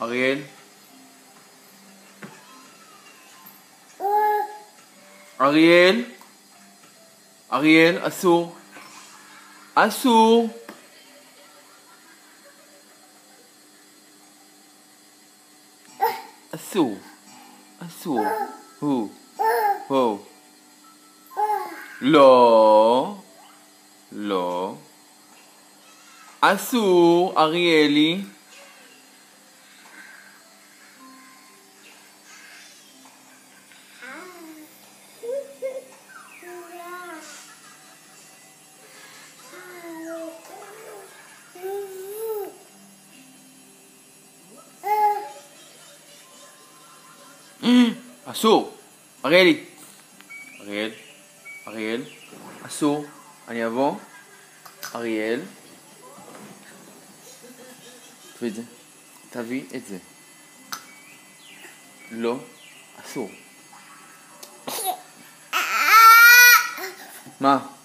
אריאל? אריאל? אריאל, אסור. אסור. אסור. אסור. הוא. לא. לא. אסור, אריאלי. אסור. אריאלי. אריאל. אריאל. אסור. אני אבוא. אריאל. תביא את זה. תביא את זה. לא. אסור. מה?